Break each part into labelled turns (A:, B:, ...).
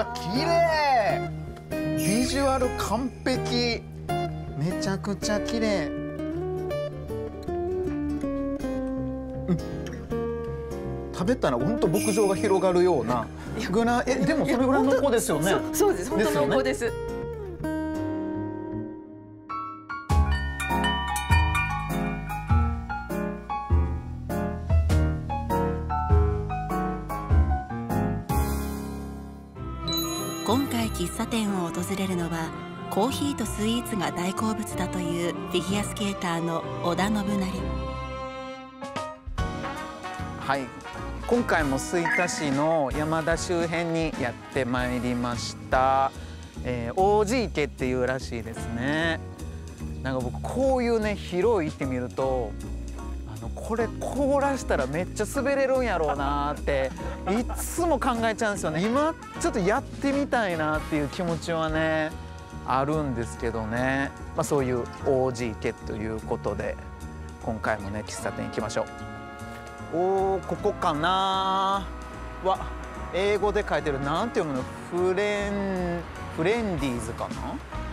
A: わ綺麗。ビジュアル完璧。めちゃくちゃ綺麗。食べたら本当牧場が広がるようなぐらい。でもそれぐらい濃厚ですよね。
B: そうです。本当濃厚です。
C: 今回喫茶店を訪れるのはコーヒーとスイーツが大好物だというフィギュアスケーターの織田信成。
A: はい、今回も吹田市の山田周辺にやってまいりました。王子池っていうらしいですね。なんか僕こういうね広い行ってみるとこれ凍らしたらめっちゃ滑れるんやろうなっていつも考えちゃうんですよね。今ちょっとやってみたいなっていう気持ちはねあるんですけどね、そういう王子池ということで今回もね喫茶店行きましょう。おー、ここかな。英語で書いてる。なんて読むの？フレンディーズかな。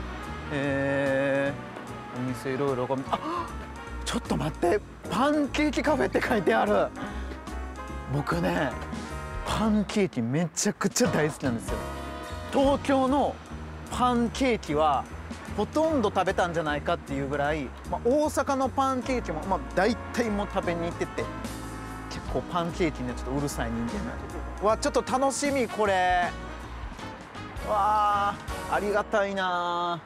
A: お店いろいろ。ちょっと待って、パンケーキカフェって書いてある。僕ねパンケーキめちゃくちゃ大好きなんですよ。東京のパンケーキはほとんど食べたんじゃないかっていうぐらい、大阪のパンケーキも大体もう食べに行ってて、結構パンケーキにはちょっとうるさい人間なんで。ちょっと楽しみこれ。ありがたいな。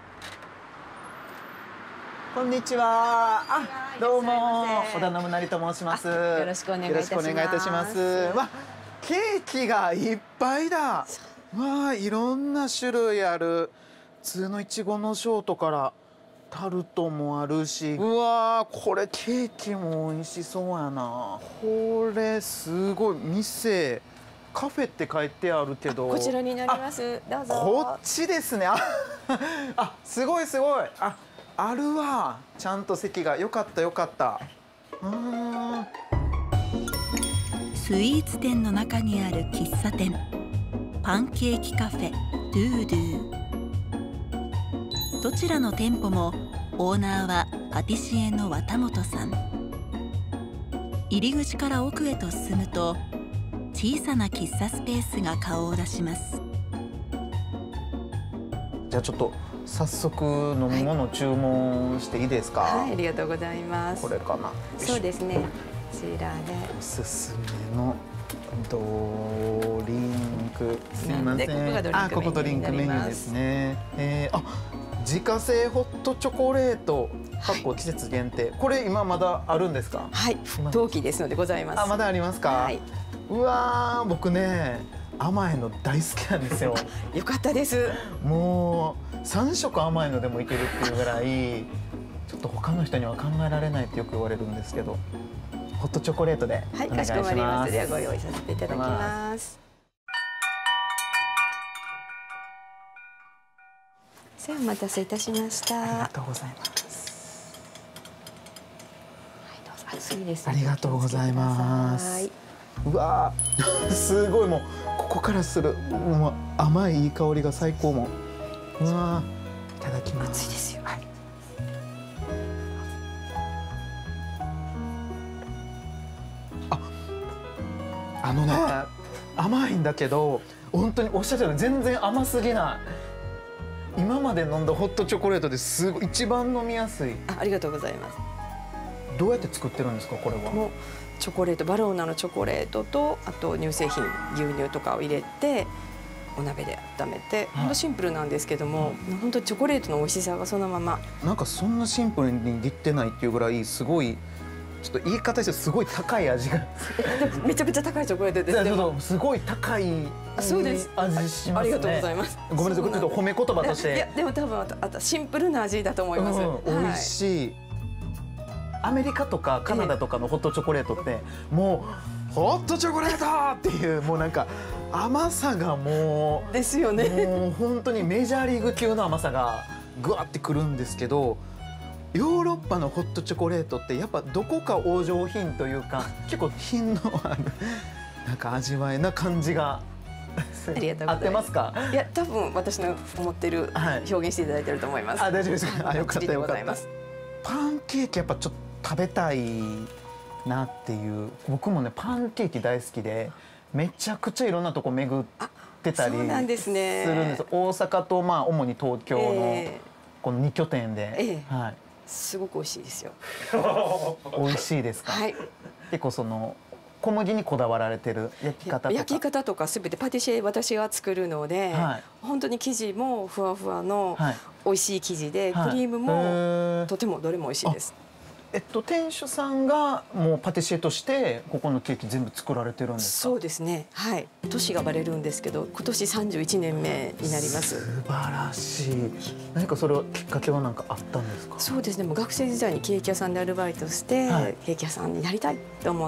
A: こんにちは。どうも織田信成と申します。
B: よろしくお願いいたします。
A: いたします。ケーキがいっぱいだ。いろんな種類ある。普通のいちごのショートからタルトもあるし、これケーキも美味しそうやな。これすごい。店カフェって書いてあるけど、
B: こちらになります。どうぞ。
A: こっちですね。すごいすごい。あるわ。ちゃんと席が。よかったよかった。
C: スイーツ店の中にある喫茶店、パンケーキカフェドゥードゥー。どちらの店舗もオーナーはパティシエの綿本さん。入り口から奥へと進むと小さな喫茶スペースが顔を出します。
A: じゃあちょっと早速飲み物注文していいですか？
B: はい、ありがとうございます。
A: これかな。
B: そうですね。こちらで
A: おすすめのドリンク。すみません。ここドリンクメニューですね。自家製ホットチョコレート。季節限定。これ今まだあるんですか？
B: はい、陶器ですのでございます。
A: まだありますか？はい。僕ね甘いの大好きなんですよ。
B: よかったです。
A: もう3食甘いのでもいけるっていうぐらい、ちょっと他の人には考えられないってよく言われるんですけど、ホットチョコレートでお願いします。
B: かしこまりました。ではご用意させていただきます。お待たせいたしました。
A: ありがとうございます。
B: どうぞ。熱いです。
A: ありがとうございます。すごい。もうここからするもう甘いいい香りが最高。もいただきます。
B: 熱いですよ。
A: 甘いんだけど本当におっしゃったように全然甘すぎない。今まで飲んだホットチョコレートですごい一番飲みやすい。
B: ありがとうございます。
A: どうやって作ってるんですかこれは？
B: もうチョコレート、バローナのチョコレートとあと乳製品、牛乳とかを入れてお鍋で温めて、本当シンプルなんですけども、本当チョコレートの美味しさがそのまま。
A: なんかそんなシンプルにできてないっていうぐらいすごい。ちょっと言い方してすごい高い味が
B: めちゃくちゃ高いチョコレートです。でも
A: すごい高い
B: そうです
A: 味しますね。
B: ありがとうございます。
A: ごめんなさい、ちょっと褒め言葉として。
B: いやでも多分シンプルな味だと思います。
A: 美味しい。アメリカとかカナダとかのホットチョコレートってもうホットチョコレートっていうもうなんか甘さがもう
B: ですよね。
A: もう本当にメジャーリーグ級の甘さがぐわってくるんですけど。ヨーロッパのホットチョコレートってやっぱどこかお上品というか結構品のあるなんか味わいな感じが
B: ありがとうございます。
A: 合ってますか？
B: いや、多分私の思ってる、表現していただいてると思います。
A: あ、大丈夫ですか？あ、よかったよかった。
B: ありがとうございます。
A: パンケーキやっぱちょっと食べたいなっていう。僕もねパンケーキ大好きで、めちゃくちゃいろんなとこ巡ってたりするんです。大阪とまあ主に東京のこの2拠点で、はい。
B: すごく美味しいですよ。
A: 美味しいですか？はい。結構その小麦にこだわられてる焼き方とか。
B: 焼き方とかすべてパティシエ私が作るので、本当に生地もふわふわの美味しい生地で、クリームもとてもどれも美味しいです。
A: 店主さんがもうパティシエとしてここのケーキ全部作られてるんですか？
B: そうですね。はい。年がバレるんですけど、今年31年目になります。
A: 素晴らしい。何かそれはきっかけは何かあったんですか？
B: そうですね。もう学生時代にケーキ屋さんでアルバイトして、ケーキ屋さんになりたいと思って、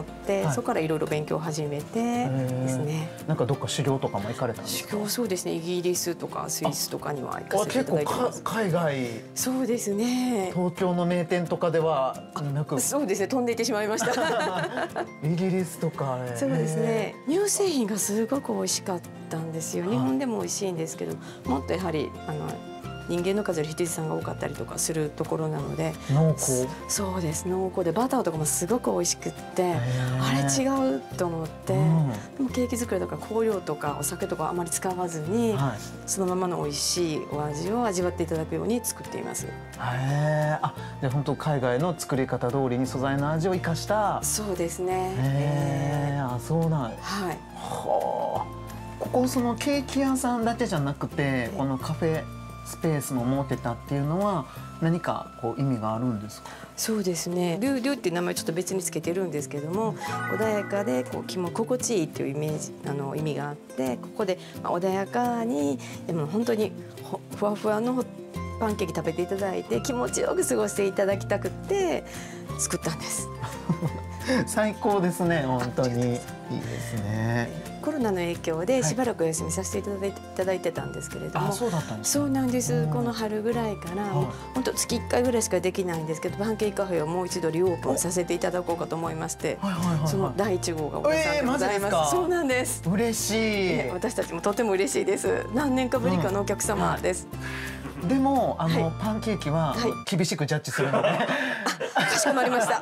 B: そこからいろいろ勉強を始めてですね。
A: なんかどっか修行とかも行かれたんですか？
B: 修行、そうですね。イギリスとかスイスとかには行かせていただいてます。
A: 海外。
B: そうですね。
A: 東京の名店とかではなく。
B: そうですね。飛んでいってしまいました。
A: イギリスとか。
B: そうですね。乳製品がすごく美味しかったんですよ。日本でも美味しいんですけど、もっとやはり人間の数より羊さんが多かったりとかするところなので、
A: 濃厚。
B: そうです。濃厚でバターとかもすごく美味しくって、あれ違うと思って、でもケーキ作りとか香料とかお酒とかあまり使わずに、そのままの美味しいお味を味わっていただくように作っています。
A: あ、じゃあ本当海外の作り方通りに素材の味を生かした。
B: そうですね。
A: あ、そうなん。はい。はあ。ここそのケーキ屋さんだけじゃなくて、このカフェスペースも持てたっていうのは何かこう意味があるんですか？
B: そうですね。ルーっていう名前ちょっと別につけてるんですけども、穏やかでこう気も心地いいっていうイメージ意味があって、ここで穏やかにでも本当にふわふわのパンケーキ食べていただいて気持ちよく過ごしていただきたくて作ったんです。
A: 最高ですね。本当にいいですね。
B: コロナの影響でしばらくお休みさせていただいてたんですけれども、
A: そうだったんです。
B: そうなんです。この春ぐらいから本当月1回ぐらいしかできないんですけど、パンケーキカフェをもう一度リオープンさせていただこうかと思いまして、その第1号がお子さんでございます。そうなんです。
A: 嬉しい。
B: 私たちもとても嬉しいです。何年かぶりかのお客様です。
A: でもパンケーキは厳しくジャッジするので。
B: かしこまりました。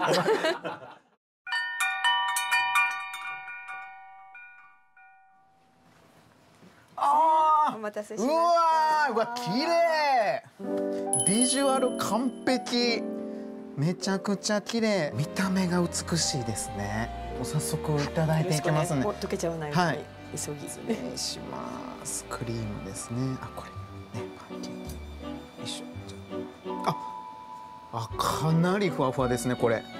B: お待たせしました。
A: うわ、綺麗。ビジュアル完璧。めちゃくちゃ綺麗。見た目が美しいですね。早速いただいていきますね。
B: 溶けちゃわないように急ぎ。
A: 失礼します。クリームですね。あ、これね、パンケーキ。よいしょ。かなりふわふわですね、これ。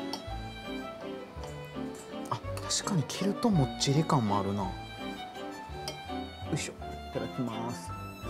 A: 確かに切るともっちり感もあるな。よいしょ。いただきます。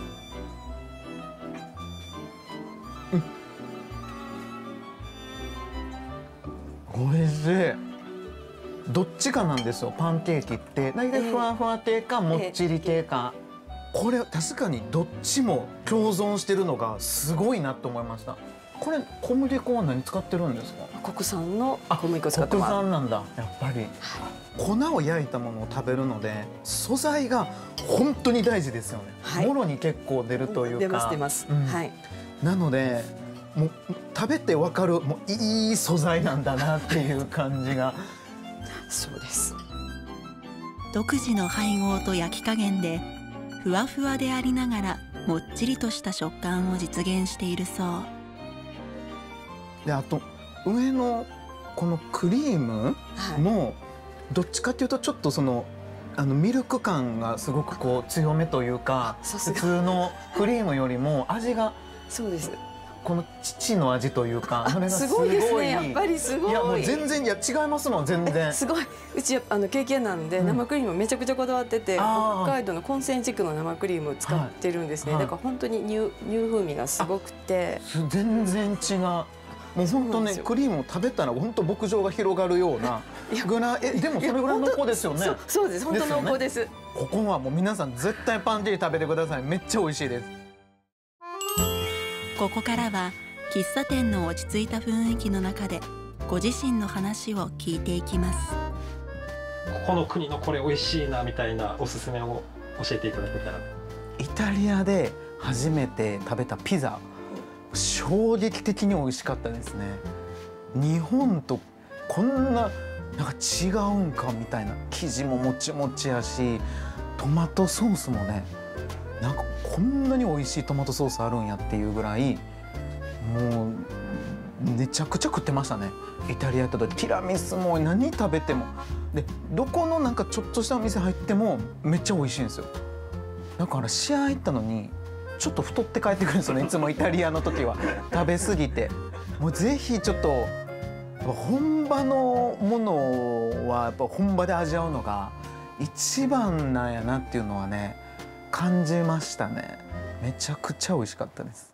A: 美味しい。どっちかなんですよ。パンケーキって大体ふわふわ系かもっちり系か。これ確かにどっちも共存してるのがすごいなと思いました。これ小麦粉は何使ってるんですか？
B: 国産の小麦粉使ってます。
A: 国産なんだ、やっぱり。粉を焼いたものを食べるので素材が本当に大事ですよね。もろに結構出るというか。
B: 出ます。はい。
A: なのでもう食べてわかる、もういい素材なんだなっていう感じが。
B: そうです。
C: 独自の配合と焼き加減でふわふわでありながらもっちりとした食感を実現しているそう。
A: で、あと上のこのクリームもどっちかっていうとちょっとそのミルク感がすごくこう強めというか、普通のクリームよりも味が。
B: そうです。
A: この父の味というか、それが
B: すごいですね。やっぱりすごい。
A: いやもう全然、いや違いますもん、全然。
B: すごい。うちケーキ屋なんで生クリームめちゃくちゃこだわってて、北海道の根釧地区の生クリームを使ってるんですね。だから本当に乳風味がすごくて。
A: 全然違う。もう本当ね、クリームを食べたら本当牧場が広がるようなぐらい。でもそれぐらい濃厚ですよね。
B: そうです。本当濃厚です。
A: ここはもう皆さん絶対パンケーキ食べてください。めっちゃ美味しいです。
C: ここからは喫茶店の落ち着いた雰囲気の中でご自身の話を聞いていきます。
D: ここの国のこれ美味しいなみたいなおすすめを教えていただけたら。
A: イタリアで初めて食べたピザ、衝撃的に美味しかったですね。日本とこんななんか違うんかみたいな、生地ももちもちやし、トマトソースもね、なんかこんなに美味しいトマトソースあるんやっていうぐらい、もうめちゃくちゃ食ってましたね。イタリア行った時ティラミスも何食べてもで、どこのなんかちょっとしたお店入ってもめっちゃ美味しいんですよ。だから試合行ったのにちょっと太って帰ってくるんですよね、いつもイタリアの時は食べ過ぎて。もうぜひちょっと本場のものはやっぱ本場で味わうのが一番なんやなっていうのはね感じましたね。めちゃくちゃ美味しかったです。